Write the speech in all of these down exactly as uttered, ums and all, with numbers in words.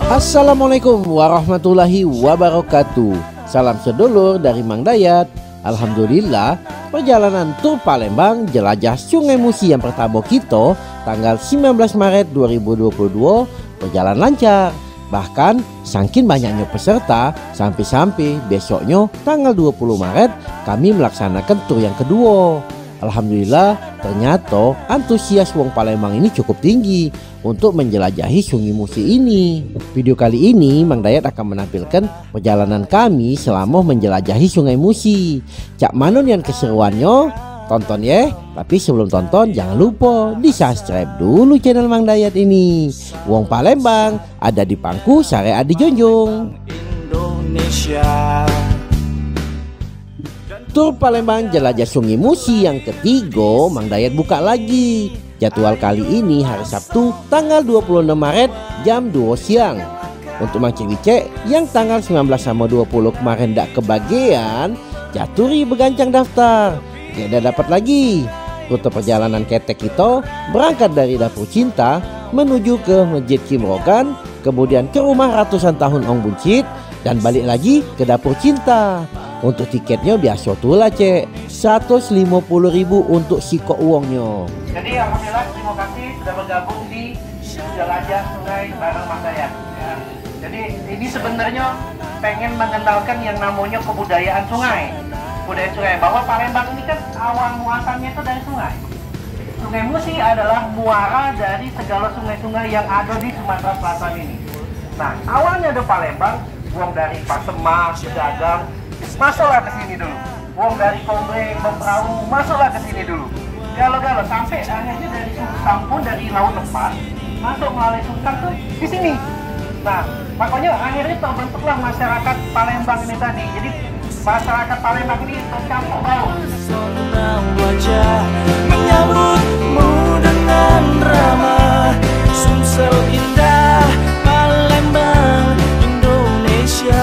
Assalamualaikum warahmatullahi wabarakatuh. Salam sedulur dari Mang Dayat. Alhamdulillah, perjalanan tur Palembang jelajah Sungai Musi yang pertama kita tanggal sembilan belas Maret dua ribu dua puluh dua berjalan lancar. Bahkan saking banyaknya peserta, sampai-sampai besoknya tanggal dua puluh Maret kami melaksanakan tur yang kedua. Alhamdulillah, ternyata antusias wong Palembang ini cukup tinggi untuk menjelajahi Sungai Musi ini. Video kali ini Mang Dayat akan menampilkan perjalanan kami selama menjelajahi Sungai Musi. Cak manon yang keseruannya, tonton ya. Tapi sebelum tonton jangan lupa di subscribe dulu channel Mang Dayat ini. Wong Palembang ada di pangku sare adi jonjong. Indonesia. Tur Palembang jelajah Sungai Musi yang ketiga Mang Dayat buka lagi. Jadwal kali ini hari Sabtu tanggal dua puluh enam Maret jam dua siang. Untuk Mang Cewicek yang tanggal sembilan belas sama dua puluh kemarin tidak kebagian, jaturi begancang daftar. Tidak dapat lagi. Rute perjalanan ketek kita berangkat dari Dapur Cinta menuju ke Masjid Kimrogan, kemudian ke rumah ratusan tahun Ong Buncit dan balik lagi ke Dapur Cinta. Untuk tiketnya biasa tuh lah cek, seratus lima puluh ribu untuk siko uangnya. Jadi alhamdulillah terima kasih sudah bergabung di jelajah sungai bareng Mang Dayat. Ya. Jadi ini sebenarnya pengen mengenalkan yang namanya kebudayaan sungai, budaya sungai. Bahwa Palembang ini kan awal muasalnya itu dari sungai. Sungai Musi adalah muara dari segala sungai-sungai yang ada di Sumatera Selatan ini. Nah awalnya ada Palembang, buang dari Pasemah, Pedagang, masuklah ke sini dulu. Wong dari Kompleng, Bemperawu, masuklah ke sini dulu. Galo-galo sampai akhirnya dari Sampun, dari Laut Lepas masuk melalui Sungkang tuh di sini. Nah, makanya akhirnya terbentuklah masyarakat Palembang ini tadi. Jadi masyarakat Palembang ini tercampur baur. Wajah menyambutmu dengan ramah, Sumsel indah, Palembang, Indonesia.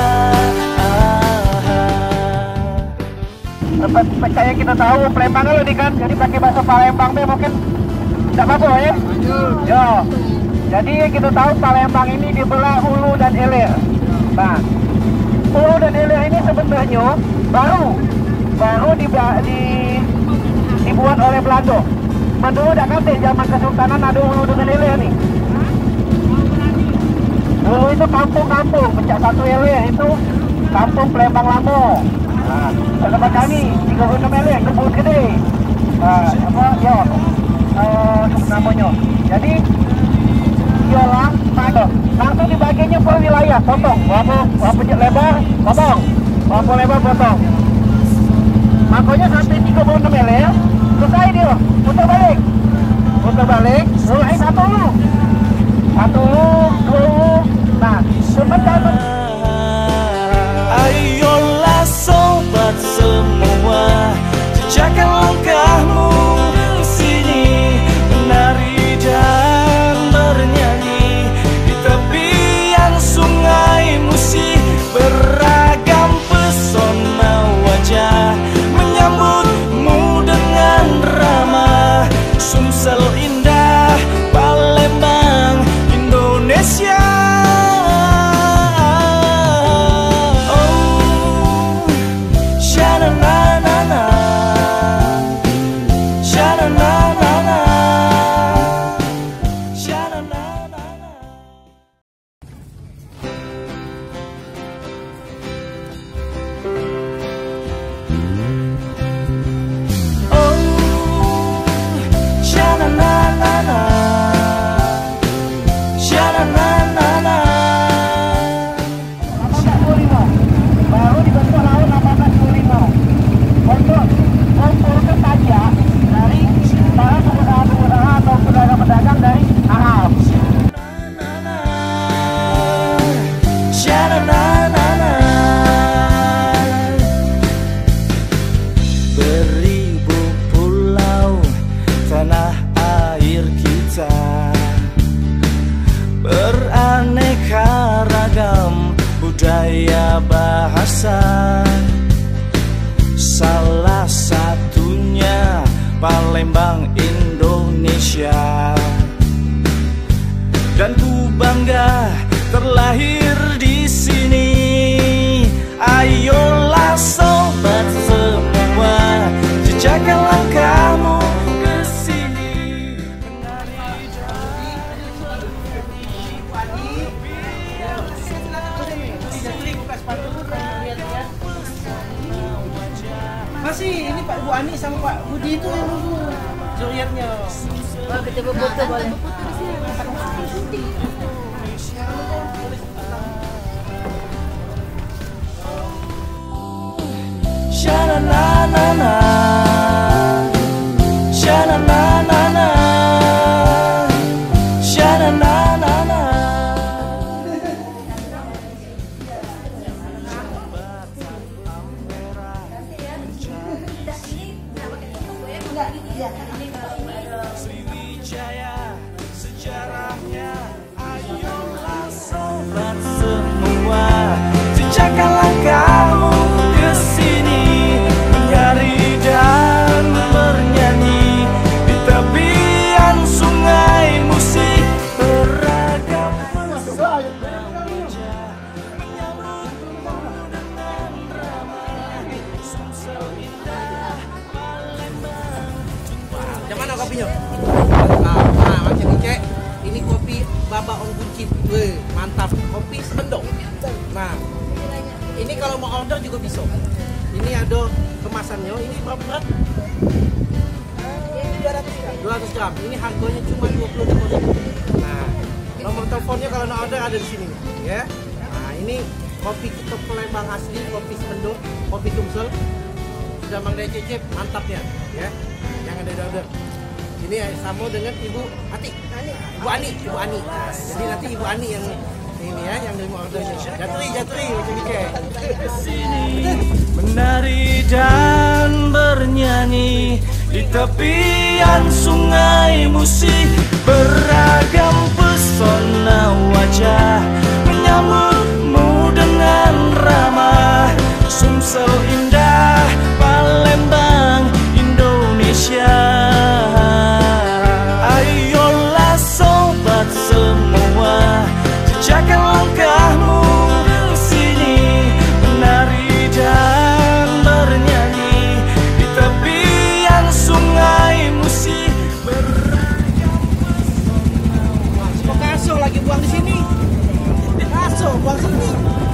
Percaya kita tahu Palembang lo nih kan, jadi pakai bahasa Palembang deh mungkin tidak apa-apa ya. Yo, jadi kita tahu Palembang ini dibelah hulu dan hilir. Nah, hulu dan hilir ini sebenarnya baru baru di, di, dibuat oleh Belanda. Dulu dah kata zaman Kesultanan ada hulu dengan hilir nih. Hulu itu kampung-kampung, pecah satu hilir itu kampung Palembang Lama. Nah, tempat kami tiga puluh enam hilir kebun gede. Nah, apa ya? Uh, namanya. Jadi ialah pada langsung dibaginya per wilayah, potong. Berapa berapa lebar, potong. Berapa lebar, potong. Makanya sampai tiga puluh enam hilir selesai dia. Putar balik. Putar balik. Mulai satu lu. Satu lu, dua lu. Nah, sebentar. Ayolah sobat semua, jejakkan langkahmu ke sini, menari dan bernyanyi di tepian Sungai Musi. Beragam pesona wajah menyambutmu dengan ramah, Sumsel indah, Palembang, Indonesia. Budaya bahasa, salah satunya Palembang, Indonesia. Dan ku bangga terlalu terlahir di sini. Ayolah sobat semua, jejakkan langkahmu ke sini. Masih ini Pak Bu Ani sama Pak Budi itu yang nunggu zuriatnya. Oh, kita berfoto boleh. Sha-na-na-na-na, sha-na-na-na-na, sha-na-na-na-na. Sriwijaya sejarahnya, ayolah sobat semua, jejakkan langkahmu ke sini, menyari dan bernyanyi di tepian sungai musik beragam pesona wajah, menyambutmu dengan ramah, Sumsel indah Palembang. Yang mana kopinya? Nah, nah macam ni cek. Ini kopi Baba On Buncit. Weh, mantap. Kopi Semendong. Nah, ini kalau mau order juga bisa. Ini ada kemasannya. Ini berapa berat? dua ratus gram. Ini harganya cuma dua puluh lima ribu. Nah, nomor teleponnya kalau mau order ada di sini, ya. Nah, ini kopi kita Palembang asli, kopi Semendong, kopi Sumsel. Sudah Mang Daya cicip, mantapnya, ya. Jangan ada order. Ini sama dengan Ibu Ati, Ibu Ani, Ibu Ani. Nah, jadi nanti Ibu Ani yang ini ya, yang terima ordernya. Jatri, jatri, macam ni cek. Menari dan bernyanyi di tepian sungai musik beragam pesona wajah, menyambutmu dengan ramah. Sumsel indah Palembang Indonesia. Ayolah sobat semua, jejakkan langkahmu ke sini, menari dan bernyanyi di tepian sungai musik beragam pesona. Kok kasuh lagi buang di sini? Kasuh buang sini.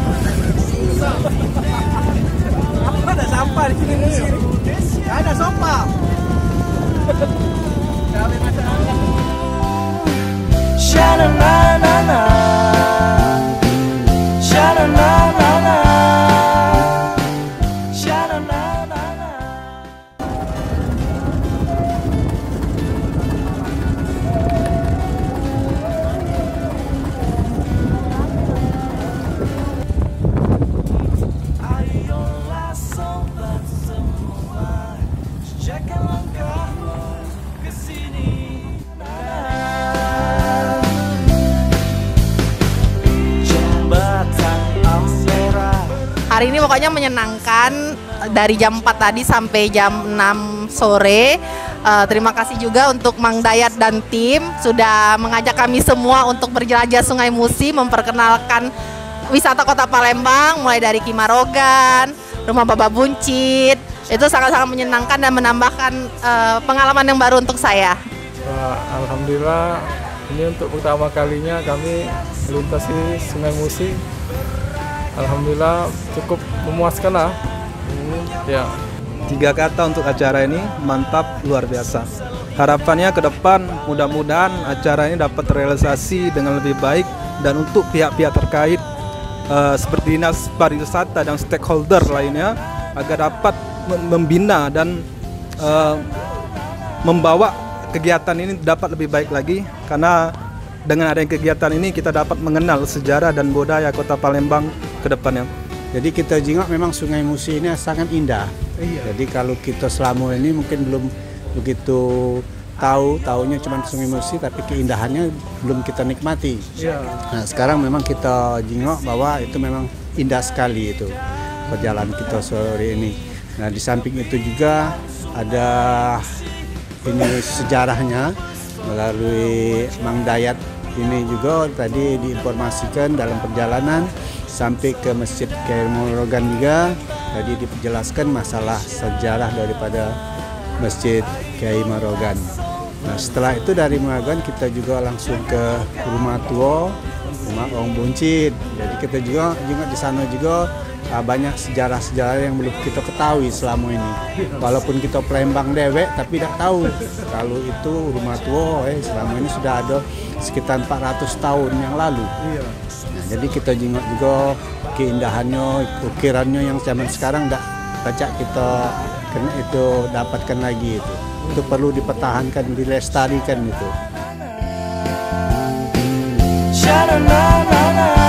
Apa ada sampah di sini? Gak ada sampah. Sha-na-na-na-na, sha-na-na-na-na, sha-na-na-na-na. Ayolah sobat semua, jejakkan langkahmu ke sini. Hari ini pokoknya menyenangkan dari jam empat tadi sampai jam enam sore. Uh, terima kasih juga untuk Mang Dayat dan tim sudah mengajak kami semua untuk berjelajah Sungai Musi, memperkenalkan wisata Kota Palembang mulai dari Kimarogan, Rumah Baba Buncit. Itu sangat-sangat menyenangkan dan menambahkan uh, pengalaman yang baru untuk saya. Wah, alhamdulillah ini untuk pertama kalinya kami melintasi Sungai Musi. Alhamdulillah cukup memuaskan lah. Hmm, ya. Tiga kata untuk acara ini, mantap, luar biasa. Harapannya ke depan mudah-mudahan acara ini dapat terrealisasi dengan lebih baik dan untuk pihak-pihak terkait uh, seperti dinas pariwisata dan stakeholder lainnya agar dapat membina dan uh, membawa kegiatan ini dapat lebih baik lagi, karena dengan adanya kegiatan ini kita dapat mengenal sejarah dan budaya Kota Palembang ke depannya. Jadi kita jengok memang Sungai Musi ini sangat indah. Iya. Jadi kalau kita selama ini mungkin belum begitu tahu, taunya cuma Sungai Musi tapi keindahannya belum kita nikmati. Iya. Nah, sekarang memang kita jengok bahwa itu memang indah sekali itu perjalanan kita sore ini. Nah, di samping itu juga ada ini sejarahnya melalui Mang Dayat ini juga tadi diinformasikan dalam perjalanan sampai ke Masjid Kiai Morogan juga. Tadi dijelaskan masalah sejarah daripada Masjid Kiai Morogan. Nah setelah itu dari Morogan kita juga langsung ke rumah tua, rumah Ong Buncit. Jadi kita juga juga di sana juga uh, banyak sejarah-sejarah yang belum kita ketahui selama ini. Walaupun kita Palembang dewek tapi tidak tahu kalau itu rumah tua eh selama ini sudah ada sekitar empat ratus tahun yang lalu. Nah, jadi kita juga juga keindahannya, ukirannya yang zaman sekarang tidak baca kita kena itu dapatkan lagi itu. Itu perlu dipertahankan, dilestarikan itu. Sha-na-na-na-na.